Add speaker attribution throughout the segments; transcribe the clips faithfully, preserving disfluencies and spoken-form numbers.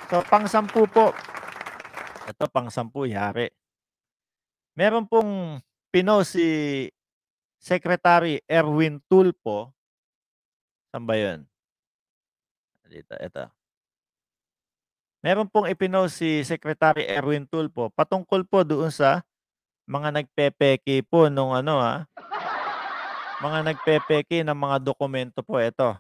Speaker 1: So, pang-sampu po. Ito pang-sampu, yari. Meron pong pinost si Secretary Erwin Tulfo. Saan ba 'yun? Dito, eto. Meron pong ipinost si Secretary Erwin Tulfo patungkol po doon sa mga nagpepeke po nung ano, ah, mga nagpepeke ng mga dokumento po, eto.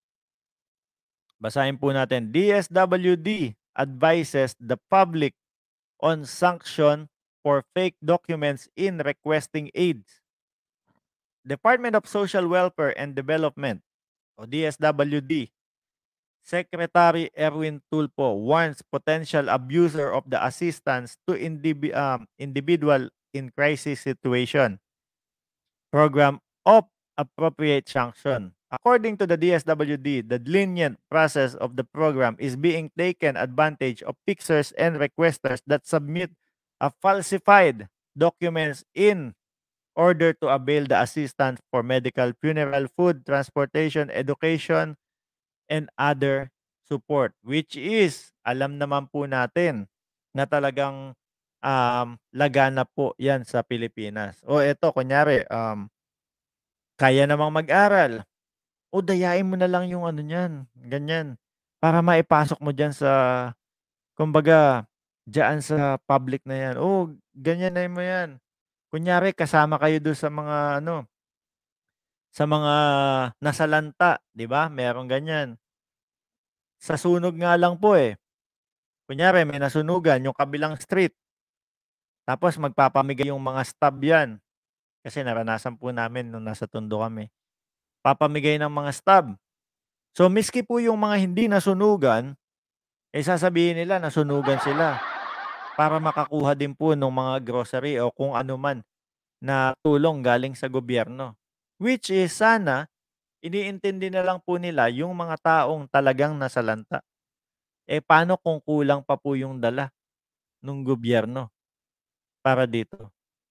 Speaker 1: Basahin po natin. D S W D advises the public on sanction for fake documents in requesting aids. Department of Social Welfare and Development o D S W D Secretary Erwin Tulfo warns potential abuser of the assistance to indivi- um, individual in crisis situation. Program of appropriate sanction. According to the D S W D, the lenient process of the program is being taken advantage of fixers and requesters that submit a falsified documents in order to avail the assistance for medical, funeral, food, transportation, education, and other support. Which is, alam naman po natin na talagang um, laganap po yan sa Pilipinas. O eto, kunyari, um, kaya namang mag-aral. O dayain mo na lang yung ano niyan, ganyan. Para maipasok mo dyan sa, kumbaga, dyan sa public na yan. O, ganyan na mo yan. Kunyari, kasama kayo doon sa mga ano, sa mga nasalanta, 'di ba? Merong ganyan. Sa sunog nga lang po eh. Kunyari, may nasunugan yung kabilang street. Tapos magpapamigay yung mga stab yan. Kasi naranasan po namin nung nasa Tondo kami. Papamigay ng mga stab. So, miski po yung mga hindi nasunugan, eh sasabihin nila nasunugan sila para makakuha din po ng mga grocery o kung ano man na tulong galing sa gobyerno. Which is sana, iniintindi na lang po nila yung mga taong talagang nasalanta. Eh paano kung kulang pa po yung dala ng gobyerno para dito?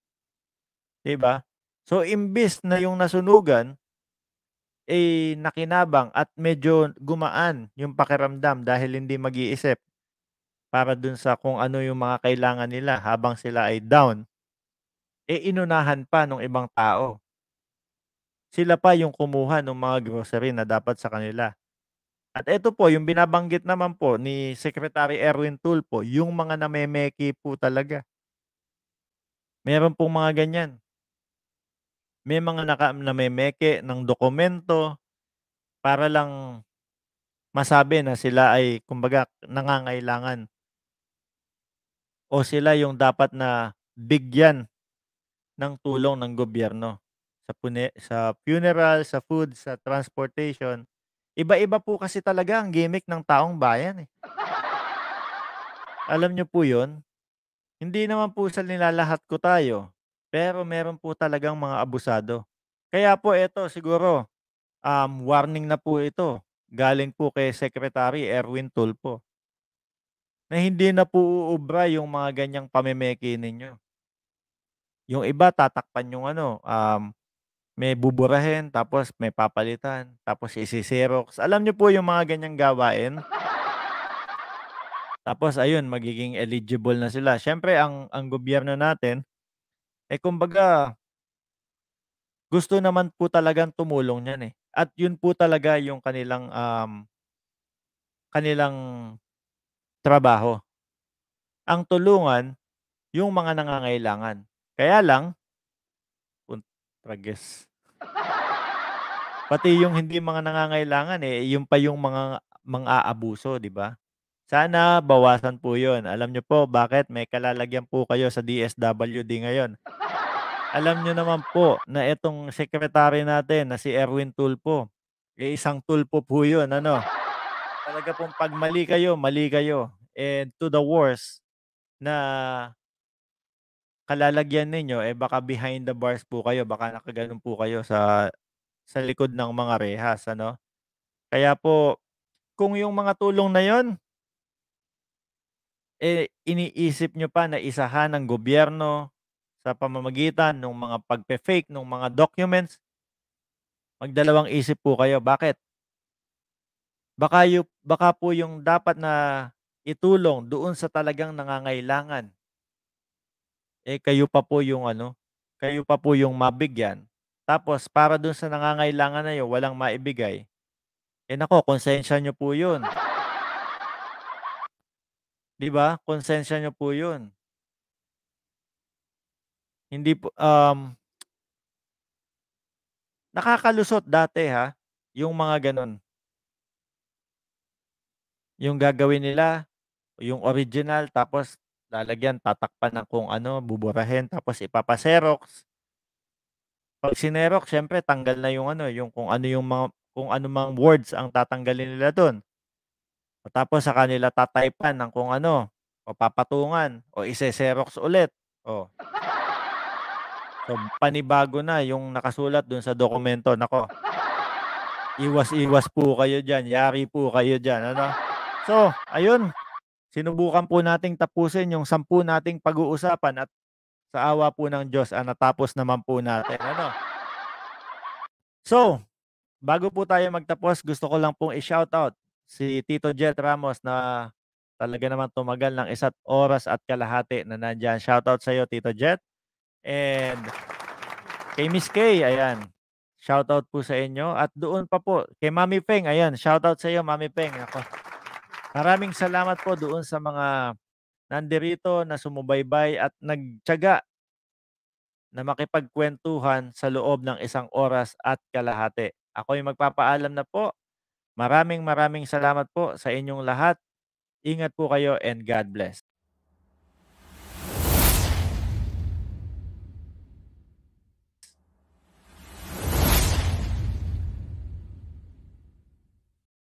Speaker 1: 'Di ba? So, imbis na yung nasunugan, eh nakinabang at medyo gumaan yung pakiramdam dahil hindi mag-iisip para dun sa kung ano yung mga kailangan nila habang sila ay down, eh inunahan pa ng ibang tao. Sila pa yung kumuha ng mga grocery na dapat sa kanila. At eto po, yung binabanggit naman po ni Secretary Erwin Tulfo, yung mga namemeki po talaga. Meron pong mga ganyan. May mga naka namemeke ng dokumento para lang masabi na sila ay kumbaga nangangailangan. O sila yung dapat na bigyan ng tulong ng gobyerno sa pune sa funeral, sa food, sa transportation. Iba-iba po kasi talaga ang gimik ng taong bayan, eh. Alam niyo po 'yun? Hindi naman po sa nilalahat ko tayo, pero meron po talagang mga abusado. Kaya po eto siguro, um, warning na po ito galing po kay Secretary Erwin Tulfo na hindi na po uubra yung mga ganyang pamemeke ninyo. Yung iba tatakpan yung ano, um, may buburahin tapos may papalitan, tapos isi-xerox. Alam niyo po yung mga ganyang gawain? Tapos ayun, magiging eligible na sila. Siyempre ang ang gobyerno natin, eh kumbaga gusto naman po talagang tumulong niyan, eh. At yun po talaga yung kanilang, um, kanilang trabaho. Ang tulungan yung mga nangangailangan. Kaya lang, puntrages. Pati yung hindi mga nangangailangan, eh, yun pa yung mga mang-aabuso, 'di ba? Sana bawasan po yun. Alam niyo po bakit? May kalalagyan po kayo sa D S W D ngayon. Alam niyo naman po na itong sekretary natin na si Erwin Tulfo, eh, isang tulpo po yun ano. Talaga pong 'pag mali kayo, mali kayo. And to the worst na kalalagyan ninyo, eh, baka behind the bars po kayo, baka nakagano'n po kayo sa sa likod ng mga rehas ano. Kaya po kung yung mga tulong na yun, eh, iniisip niyo pa na isahan ng gobyerno sa pamamagitan nung mga pagfe-fake nung mga documents, magdalawang isip po kayo. Bakit? Baka yu baka po yung dapat na itulong doon sa talagang nangangailangan. Eh, kayo pa po yung ano, kayo pa po yung mabigyan, tapos para dun sa nangangailangan na yun walang maibigay, eh, naku konsensya niyo po yun. 'Di ba, konsensya niyo po yun. Hindi po, um nakakalusot dati ha, yung mga gano'n. Yung gagawin nila, yung original tapos lalagyan, tatakpan ng kung ano, buburahin tapos ipapa-xerox. 'Pag sinerox siyempre tanggal na yung ano, yung kung ano yung mga kung ano mang words ang tatanggalin nila dun. O tapos saka nila ta-type-an ng kung ano, o papatungan, o ise-xerox ulit, oh. So, panibago na yung nakasulat dun sa dokumento, naku. Iwas-iwas po kayo diyan, yari po kayo diyan, ano. So, ayun, sinubukan po nating tapusin yung sampu nating pag-uusapan at sa awa po ng Diyos, ah, natapos naman po natin, ano. So, bago po tayo magtapos gusto ko lang pong i-shoutout si Tito Jet Ramos na talaga namang tumagal ng isa't oras at kalahati na nandiyan. Shoutout sa'yo Tito Jet. And kay Miss Kay, ayan, shoutout po sa inyo at doon pa po kay Mami Peng, ayan, shoutout sa'yo Mami Peng, naku. Maraming salamat po doon sa mga nandirito na sumubaybay at nagtiyaga na makipagkuwentuhan sa loob ng isang oras at kalahati. Ako'y magpapaalam na po. Maraming maraming salamat po sa inyong lahat. Ingat po kayo and God bless.